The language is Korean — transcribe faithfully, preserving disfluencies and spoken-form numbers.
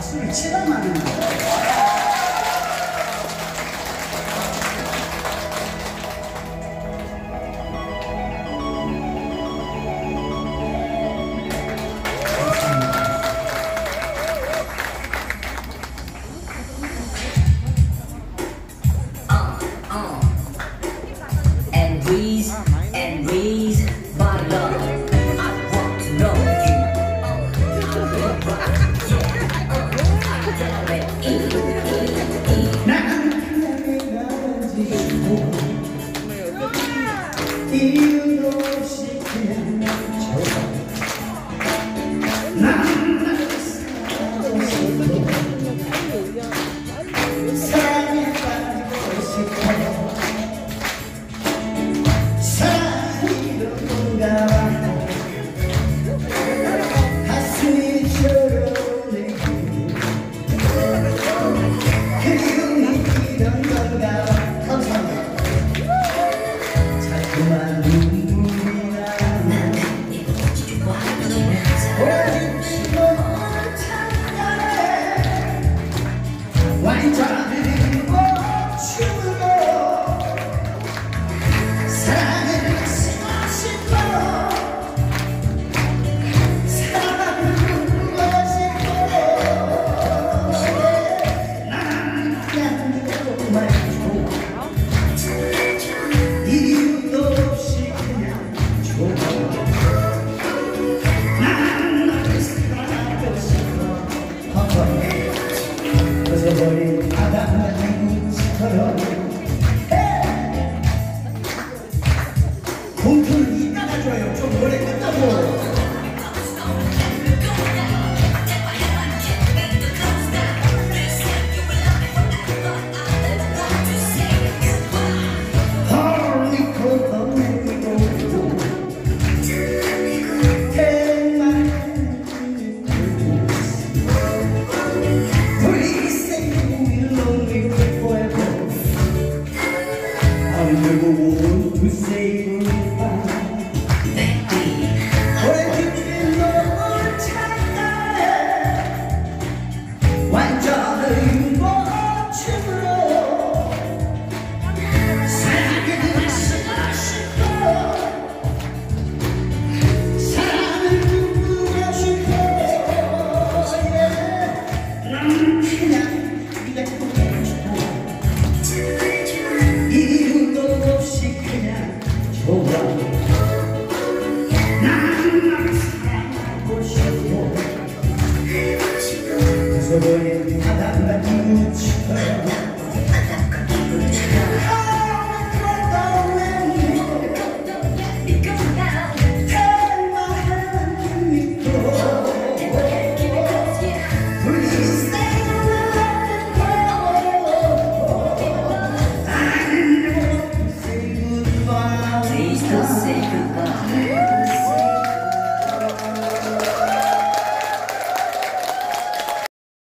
박수를 치다 마는 거야. Breeze and breeze, my love. I want to know you. 이유도 없이 그냥 멈춰 난 나를 사랑하고 싶어 사랑에 빠지고 싶어 사랑이란 건가 가슴이 저려오네 그리움이 이런 건가 감사합니다. 자꾸만 눈물이 나 나는 이거 좋아하면서 오직 너를 찾아내 와인잔을 멈추고 사랑을 쓰고 싶어 사랑을 부르고 싶어 난 그냥 정말 좋아 이유도 없이 그냥 좋아 난 너를 사랑하고 싶어 허허 벗어버린 바닥만 이구처럼 봉투는 이따가 줘요. 좀 노래 끝나고 to say goodbye. 오래된 너를 찾아내 완전히 멈추고 사랑을 쓰고 싶어 사랑을 부르고 싶어 난 그냥 네가 보고 싶어 이유도 없이 그냥 좋아 난 너를 사랑하고 싶어 벗어버린 바닥만 이웃처럼 Please don't say goodbye.